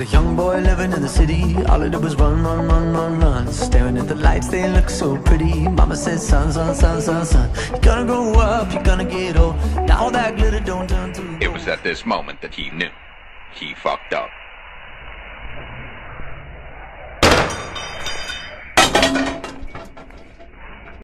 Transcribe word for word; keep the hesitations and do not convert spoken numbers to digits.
A young boy living in the city, all he did was run, run, run, run, run. Staring at the lights, they look so pretty. Mama said, son, son, son, son, son, you're gonna grow up, you're gonna get old. Now all that glitter don't turn to gold. It was at this moment that he knew. He fucked up.